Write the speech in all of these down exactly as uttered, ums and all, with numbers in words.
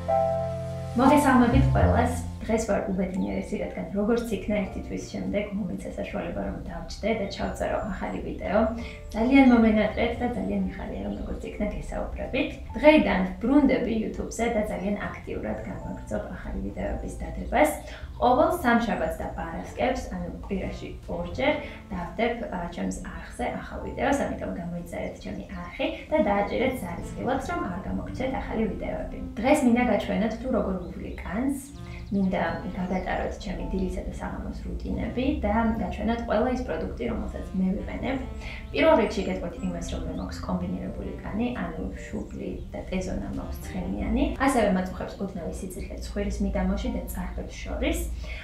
მოგესალმებით ყველას. დღეს ვარ უბედნიერესი, რადგან როგორც იქნა ერთი თვის შემდეგ მომეცა საშუალება რომ დავჭდე და ჩავწერო ახალი ვიდეო. ძალიან მომენატრეთ და ძალიან მიხარია რომ როგორც იქნა გესაუბრებით. დღეიდან ბრუნდები YouTube-ზე და ძალიან აქტიურად გამაგრძობ ახალი ვიდეოების დადებას. ყოველ სამშაბათს და პარასკევს, ანუ კვირაში ორჯერ დავდებ ჩემს არხზე ახალ ვიდეოს, ამიტომ გამოიწერეთ ჩემი არხი და დააჭერეთ ზარისხილაკს, რომ არ გამოგცეთ ახალი ვიდეოები. დღეს მინდა გაჩვენოთ თუ როგორ ვუვლი კანს. მინდა გადატაროთ ჩემი დილისა და საღამოს რუტინები და გაჩვენოთ ყველა ის პროდუქტი, რომელსაც მე ვიყენებ. პირველ რიგში გეტყვით იმას, რომ მე მაქვს კომბინირებული კანი, ანუ შუბლი და ტეზონა მაქვს ცხენიანი. ასევე მაწუხებს ოდნავი სიძირხე ცხვირის მიდამოში და წარბებს შორის.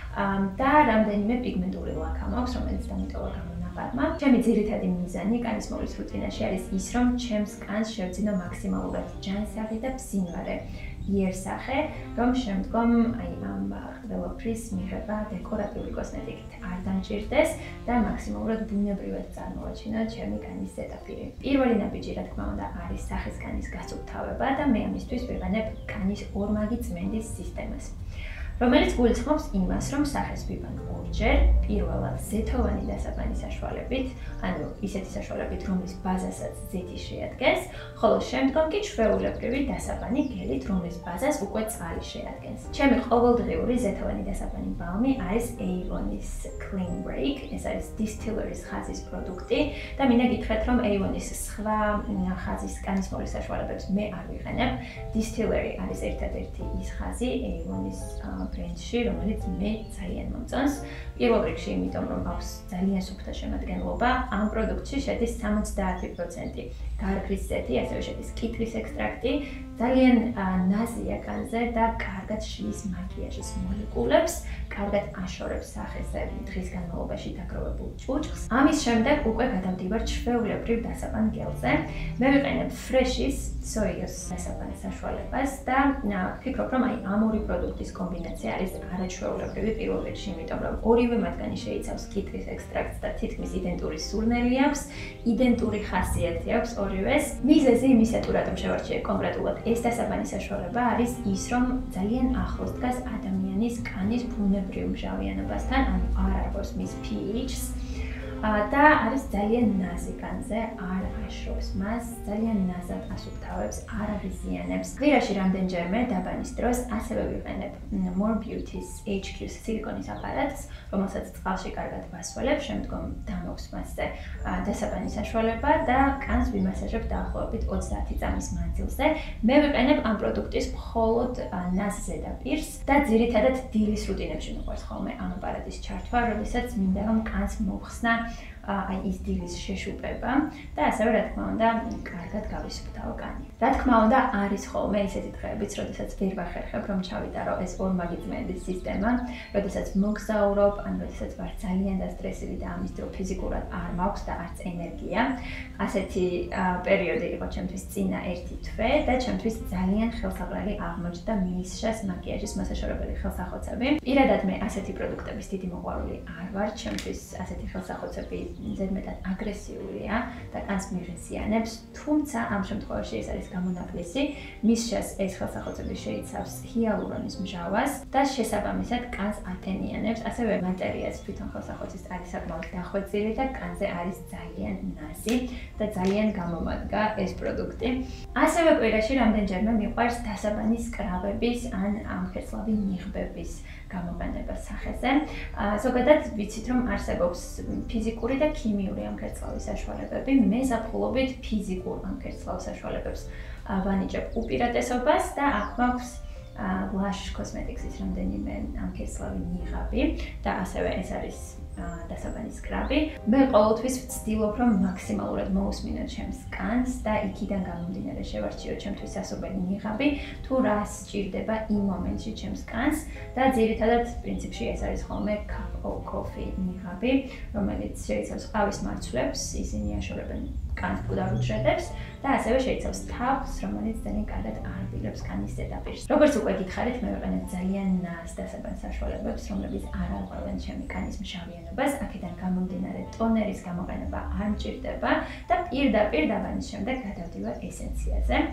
და რამდენიმე პიგმენტური ლაქა მაქვს, რომელიც დამიტოვა გამონაპარმა. ჩემი ძირითადი მიზანი კანის მოვლის რუტინაში არის ის, რომ ჩემს კანს შევძინო მაქსიმალურად ჯანსაღი და ბზინვარე იერსახე, რომ შემდგომ აი ამ ყველაფრის მიღება დეკორატიული კოსმეტიკით არ დამჭირდეს და მაქსიმალურად ბუნებრივად წარმოვაჩინო ჩემი კანის ზედაპირი. პირველი ნაბიჯი, რა თქმა უნდა, არის სახის კანის გასუფთავება და მე ამისთვის ვიყენებ კანის ორმაგი წმენდის სისტემას. რომელიც გულისხმობს იმას, რომ სახეს ვიბან ორჯერ, პირველად ზეთოვანი დასაბანი საშუალებით, ანუ ისეთი საშუალებით, რომლის ბაზასაც ზეთი შეადგენს, ხოლო შემდგომ კი ჩვეულებრივი დასაბანი გელით, რომლის ბაზას უკვე წყალი შეადგენს. ჩემი ყოველდღიური ზეთოვანი დასაბანი ბალმი არის Avon-ის Clean Break, ეს არის Distillery-ის ხაზის პროდუქტი და მინდა გითხრათ, რომ Avon-ის სხვა ხაზის კანის მოვლის საშუალებებს მე არ ვიყენებ. Distillery არის ერთადერთი ის ხაზი Avon-ის ბრენდში, რომელიც მე ძალიან მომწონს. პირველ რიგში, იმიტომ რომ აქვს ძალიან სუფთა შემადგენლობა, ამ პროდუქტში შედის სამოცდაათი პროცენტი გარგრის ზეთი, ასევე შედის კიტრის ექსტრაქტი, ძალიან ნაზია კანზე და კარგად შლის მაკიაჟის მოლეკულებს, კარგად აშორებს სახეზე დღის განმავლობაში დაგროვებულ ჭუჭხს. ამის შემდეგ უკვე გადავდივარ ჩვეულებრივ დასაბან გელზე. მე ვიყენებ Fresh-ის სოიოს დასაბან საშუალებას და ვფიქრობ, რომ აი ამ ორი პროდუქტის კომბინაცია არის არაჩვეულებრივი პირველ რიგში, იმიტომ რომ ორივე მათგანი შეიცავს კიტრის ექსტრაქტს და თითქმის იდენტური სურნელი აქვს, იდენტური ხასიათი აქვს ორივეს. მიზეზი იმისა, თუ რატომ შევარჩიე კონკრეტულად ეს დასაბანი საშუალება არის ის, რომ ძალიან ახლოს დგას ადამიანის კანის ბუნებრივ მჟავიანობასთან, ანუ არ არგოს მის pH-ს და არის ძალიან ნაზი კანზე, არ აშრობს მას, ძალიან ნაზად ასუფთავებს, არ აღიზიანებს. კვირაში რამდენჯერმე დაბანის დროს ასევე ვიყენებ More Beauty-ის H Q-ის სილიკონის აპარატს, რომელსაც წყალში კარგად ვასვალებ, შემდგომ დამოქვს მასზე დასაბანი საშუალება და კანს ვიმასაჟებ დაახლოებით ოცდაათი წამის მანძილზე. მე ვიყენებ ამ პროდუქტის მხოლოდ ნაზ ზედაპირს და ძირითადად დილის რუტინებში მიყვარს ხოლმე ამ აპარატის ჩართვა, როდესაც მინდა რომ კანს მოვხსნა აი ის დილის შეშუპება და ასევე რა თქმა უნდა კარგად გავისუფთავო კანი. რა თქმა უნდა არის ხოლმე ისეთი დღეებიც, როდესაც ვერ ვახერხებ რომ ჩავიტარო ეს ორმაგი წმენდის სისტემა, როდესაც მოგზაურობ, ან როდესაც ვარ ძალიან დასტრესილი და ამის დრო ფიზიკურად არ მაქვს და არც ენერგია. ასეთი პერიოდი იყო ჩემთვის წინა ერთი თვე და ჩემთვის ძალიან ხელსაყრელი აღმოჩნდა მისშას მაკიაჟის მასაშორებელი ხელსახოცები. პირადად მე ასეთი პროდუქტების დიდი მოყვარული არ ვარ, ჩემთვის ასეთი ხელსახოცები ზედმეტად აგრესიულია და კანს მიღეზიანებს, თუმცა ამ შემთხვევაში ეს არის გამონაკლისი. მისშას ეს ხელსახოცები შეიცავს ჰიალურონის მჟავას და შესაბამისად კანს ატენიანებს, ასევე მატერიაც თვითონ ხელსახოცის არის საკმაოდ დახვეწილი და კანზე არის ძალიან ნაზი და ძალიან გამომადგა ეს პროდუქტი. ასევე კვირაში რამდენჯერმე მიყვარს დასაბანი სკრაბების ან ამხეცლავი ნიღბების გამოყენება სახეზე. ზოგადად ვიცით, რომ არსებობს ფიზიკური და ქიმიური ამქერცლავის საშუალებები. მე ზაფხულობით ფიზიკურ ამქერცლავ საშუალებებს ვანიჭებ უპირატესობას და აქ მაქვს Lush Cosmetics-ის რამდენიმე ამქერცლავი ნიღაბი და ასევე ეს არის დასაბანი სკრაბი. მე ყოველთვის ვცდილობ, რომ მაქსიმალურად მოусმინო ჩემს კანს და იქიდან გამომდინარე შევარჩიო ჩემთვის ასობელი ნიღაბი, თუ რა სჭირდება იმ მომენტში ჩემს კანს და ძირითადად პრინციპში ეს არის ხოლმე cup of coffee ნიღაბი, რომელიც შეიცავს ყავის მარცვლებს, ისინი აშორებენ კანს მკვდარ უჯრედებს და ასევე შეიცავს თავს, რომელიც ძალიან კარგად აარბილებს კანის ზედაპირს. როგორც უკვე გითხარით, მე ვიყენებ ძალიან ნაზ დასაბან საშუალებებს, რომლებიც არ არღვევენ ჩემი კანის მჟავიანობას, აქედან გამომდინარე ტონერის გამოყენება არ მჭირდება და პირდაპირ დაბანის შემდეგ გადავდივარ ესენციაზე.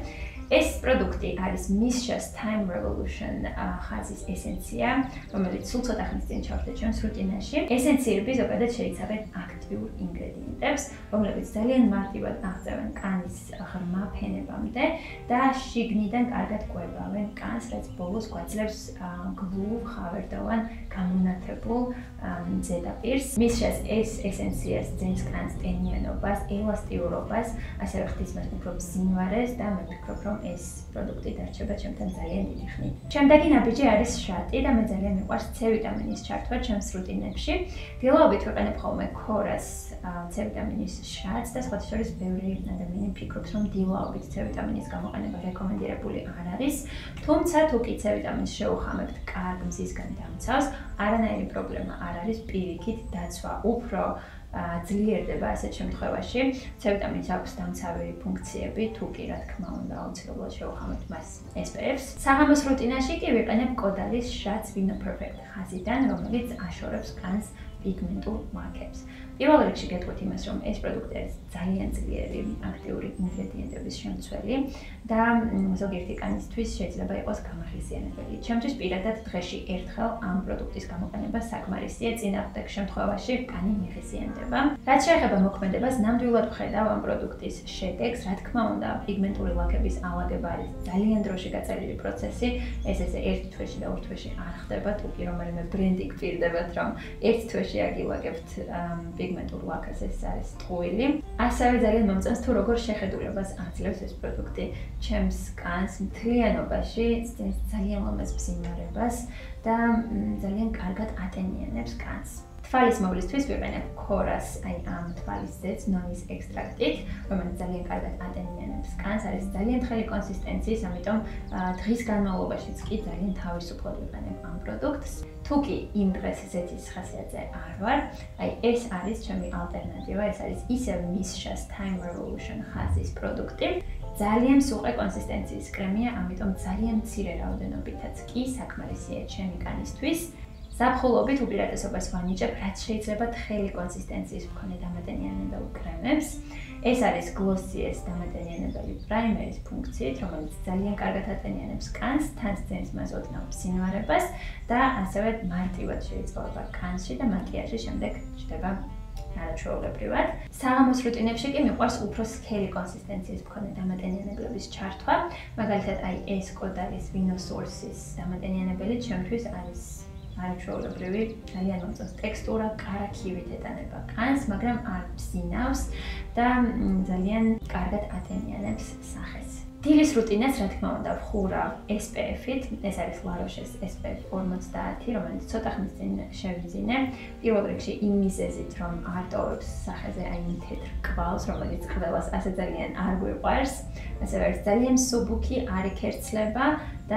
ეს პროდუქტი არის Mishra's Time Revolution ხაზის ესენცია, რომელიც სულ ცოტა ხნის წინ ჩავშდა ჩვენს რუტინაში. ესენციები ზოგადად შეიცავენ აქტიურ ინგრედიენტებს, რომლებიც ძალიან მარტივად აღწევენ კანის ღრმა ფენებამდე და შიგნიდან კარგად კვებავენ კანს, რაც ბოლოს გვაძლევს გლუვ, ხავერდოვან, გამონათებულ ზედაპირს. Mishra's ეს ესენციას ძენს კანს ტენიანობას, ელასტიურობას, ასევე ხდის მას უფრო ბზინვარეს და მე ვფიქრობ, რომ ეს პროდუქტი დარჩება ჩემთან ძალიან დიდი ხნით. შემდეგი ნაბიჯი არის შრატი და მე ძალიან მიყვარს C ვიტამინის ჩართვა ჩემს რუტინებში. დილაობით ვიყენებ ხოლმე ქორას C ვიტამინის შრატს და სხვათა შორის ბევრი ადამიანი ფიქრობს, რომ დილაობით C ვიტამინის გამოყენება რეკომენდირებული არ არის. თუმცა თუ კი C ვიტამინს შეუხამებთ კარგ მზისგან დამცავს, არანაირი პრობლემა არ არის, პირიქით დაცვა უფრო ძლიერდება ასეთ შემთხვევაში. C ვიტამინს აქვს დამცავი ფუნქციები, თუ კი რა თქმა უნდა აუცილებლად შევახამებთ მას S P F-ს. საღამოს რუტინაში კი ვიყენებ კოდალის შრატს Vino Perfect ხაზიდან, რომელიც აშორებს კანს პიგმენტურ ლაქებს. პირველ რიგში გეტყვით იმას, რომ ეს პროდუქტი არის ძალიან ძლიერი აქტიური ინგრედიენტების შემცველი და ზოგიერთი კანისთვის შეიძლება იყოს გამახისიანებელი. ჩემთვის პირადად დღეში ერთხელ ამ პროდუქტის გამოყენება საკმარისია, წინააღმდეგ შემთხვევაში კანი მიხისიანდება. რაც შეეხება მოქმედებას, ნამდვილად ვხედავ ამ პროდუქტის შედეგს. რა თქმა უნდა, პიგმენტური ლაქების ალაგება არის ძალიან დროში გაწერილი პროცესი. ეს ესე ერთ თვეში და ორ თვეში არ ხდება, თუ კი რომელიმე ბრენდი გპირდებათ, რომ ერთ თვეში აგილაგებთ პიგმენტურ ლაქას, ეს არის ტყუილი. ასევე ძალიან მომწონს თუ როგორ შეხედულებას აძლევს ეს პროდუქტი ჩემს კანს მთლიანობაში, ცდებს ძალიან ლამაზ ბზინვარებას და ძალიან კარგად ატენიანებს კანს. თვალის მოვლისთვის ვიყენებ ქორას, აი ამ თვალის ზეთს ნონის ექსტრაქტით, რომელიც ძალიან კარგად ატენიანებს კანს, არის ძალიან თხელი კონსისტენციის, ამიტომ დღის განმავლობაშიც კი ძალიან თავისუფლად ვიყენებ ამ პროდუქტს. თუ კი იმ დღეს ზეთის ხასიათზე არ ვარ, აი ეს არის ჩემი ალტერნატივა, ეს არის ისევ Mishra's Time Revolution ხაზის პროდუქტი. ძალიან სუყე კონსისტენციის კრემია, ამიტომ ძალიან მცირე რაოდენობითაც კი საკმარისია ჩემი კანისთვის. ზაფხულობით უპირატესობას ვანიჭებ, რაც შეიძლება თხელი კონსისტენციის მქონე დამატენიანებელ კრემებს. ეს არის Glossier-ს დამატენიანებელი პრაიმერის ფუნქციით, რომელიც ძალიან კარგად ატენიანებს კანს, თან სცემს მას ოდნავ ბზინვარებას და ასევე მარტივად შეიწოვება კანში და მაკიაჟი შემდეგ ჩდება არაჩვეულებრივად. საღამოს რუტინებში კი მიყვარს უფრო სქელი კონსისტენციის მქონე დამატენიანებლების ჩართვა, მაგალითად აი ეს კოდალის Vino Source-ის დამატენიანებელი ჩემთვის არის არაჩვეულებრივი, ძალიან მომწონს ტექსტურა, კარაქივით ეტანება კანს, მაგრამ არ ბზინავს და ძალიან კარგად ატენიანებს სახეს. დილის რუტინას, რა თქმა უნდა, ვხურავ S P F-ით, ეს არის La Roche-ის S P F ორმოცდაათი, რომელიც ცოტა ხნის წინ შევიძინე. პირველ რიგში იმ მიზეზით, რომ არ ტოვებს სახეზე აი იმ თეთრ კვალს, რომელიც ყველას ასე ძალიან არ გვიყვარს. ასევე არის ძალიან მსუბუქი, არ იქერცლება და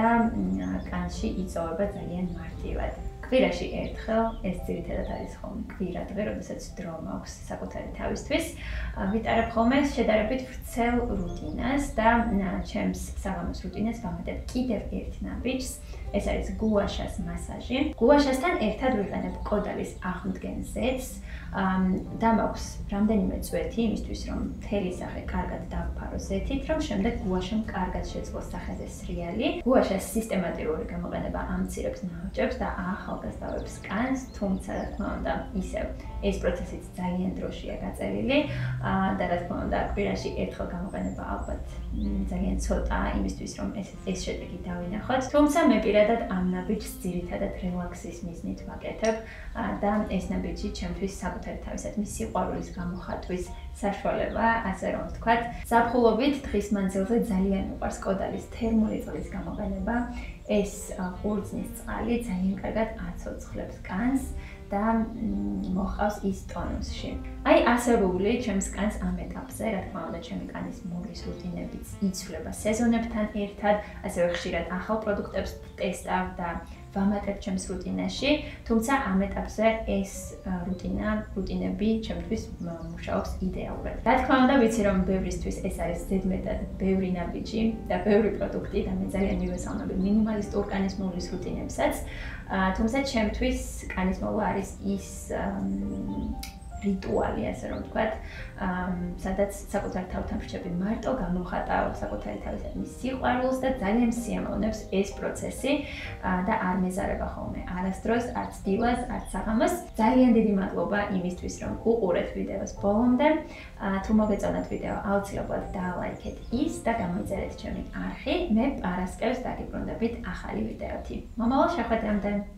კანში იწოვება ძალიან მარტივად. კვირაში ერთხელ, ეს ძირითადად არის ხოლმე კვირა დღე, როდესაც დრო მაქვს საკუთარი თავისთვის, ვიტარებ ხოლმე შედარებით ვრცელ რუტინას და ჩემს საღამოს რუტინას ვამატებ კიდევ ერთ ნაბიჯს, ეს არის გუაშას მასაჟი. გუაშასთან ერთად ვიყენებ კოდალის აღმდგენ ზეთს და მაქვს რამდენიმე წვეთი იმისთვის, რომ მთელი სახე კარგად დავფარო ზეთით, რომ შემდეგ გუაშამ კარგად შეძლოს სახეზე სრიალი. გუაშას სისტემატიური გამოყენება ამცირებს ნაოჭებს და ახალგაზრდავებს კანს, თუმცა რა თქმა უნდა, ისევ ეს პროცესიც ძალიან დროშია გაწერილი და რა თქმა უნდა, კვირაში ერთხელ გამოყენება ალბათ ძალიან ცოტაა იმისთვის, რომ ეს ეს შედეგი დავინახოთ. თუმცა მე პირადად ამ ნაბიჯს ძირითადად რელაქსის მიზნით ვაკეთებ და ეს ნაბიჯი ჩემთვის საკუთარი თავისადმი სიყვარულის გამოხატვის საშუალება, ასე რომ ვთქვათ. ზაფხულობით დღის მანძილზე ძალიან მიყვარს კოდალის თერმული წყლის გამოყენება. ეს ყურძნის წყალი ძალიან კარგად აცოცხლებს კანს და მოჰყავს ის ტონუსში. აი ასებული ჩემს კანს ამ ეტაპზე, რა თქმა უნდა, ჩემი კანის მოვლის რუტინებიც იცვლება სეზონებთან ერთად, ასევე ხშირად ახალ პროდუქტებს ტესტავ და ვამატებ ჩემს რუტინაში, თუმცა ამ ეტაპზე ეს რუტინა, რუტინები ჩემთვის მუშაობს იდეალურად. რა თქმა უნდა, ვიცი რომ ბევრისთვის ეს არის ზედმეტად ბევრი ნაბიჯი და ბევრი პროდუქტი და მე ძალიან მივესალმები მინიმალისტურ კანის მოვლის რუტინებსაც, თუმცა ჩემთვის კანის მოვლა არის ის რიტუალი, ასე რომ ვთქვათ, სადაც საკუთარ თავთან ვრჩები მარტო გამოხატავ საკუთარი თავისადმი სიყვარულს და ძალიან სიამოვნებს ეს პროცესი და არ მეზარება ხოლმე არასდროს, არც დილას, არც საღამოს. ძალიან დიდი მადლობა იმისთვის, რომ უყურეთ ვიდეოს ბოლომდე. თუ მოგეწონათ ვიდეო, აუცილებლად დაალაიქეთ ის და გამოიწერეთ ჩემი არხი. მე პარასკევს დაგიბრუნდებით ახალი ვიდეოთი. მომავალ შეხვედრამდე.